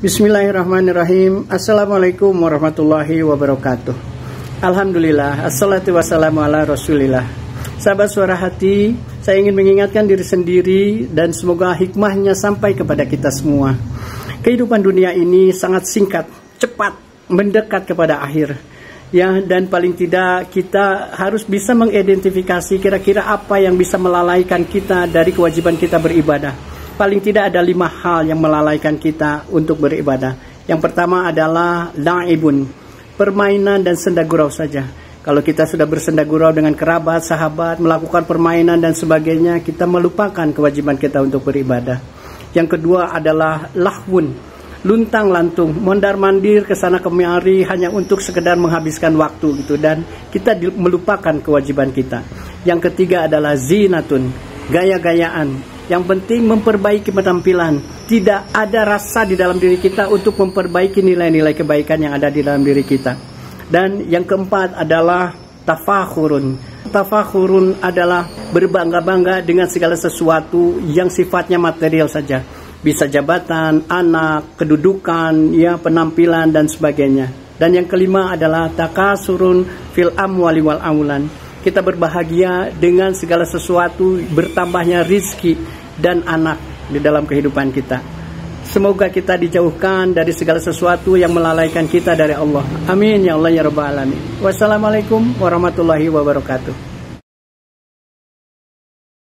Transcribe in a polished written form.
Bismillahirrahmanirrahim. Assalamualaikum warahmatullahi wabarakatuh. Alhamdulillah, assalatu wassalamu ala rasulillah. Sahabat Suara Hati, saya ingin mengingatkan diri sendiri dan semoga hikmahnya sampai kepada kita semua. Kehidupan dunia ini sangat singkat, cepat, mendekat kepada akhir. Ya, dan paling tidak kita harus bisa mengidentifikasi kira-kira apa yang bisa melalaikan kita dari kewajiban kita beribadah. Paling tidak ada 5 hal yang melalaikan kita untuk beribadah. Yang pertama adalah la'ibun, permainan dan senda gurau saja. Kalau kita sudah bersenda gurau dengan kerabat, sahabat, melakukan permainan dan sebagainya, kita melupakan kewajiban kita untuk beribadah. Yang kedua adalah lahwun, luntang lantung, mondar mandir ke sana kemari hanya untuk sekedar menghabiskan waktu gitu, dan kita melupakan kewajiban kita. Yang ketiga adalah zinatun, gaya-gayaan. Yang penting memperbaiki penampilan. Tidak ada rasa di dalam diri kita untuk memperbaiki nilai-nilai kebaikan yang ada di dalam diri kita. Dan yang keempat adalah tafakhurun. Tafakhurun adalah berbangga-bangga dengan segala sesuatu yang sifatnya material saja. Bisa jabatan, anak, kedudukan, ya, penampilan dan sebagainya. Dan yang kelima adalah takasurun fil amwali wal aulan. Kita berbahagia dengan segala sesuatu, bertambahnya rizki dan anak di dalam kehidupan kita. Semoga kita dijauhkan dari segala sesuatu yang melalaikan kita dari Allah. Amin ya Allah ya Rabbal Alamin. Wassalamualaikum warahmatullahi wabarakatuh.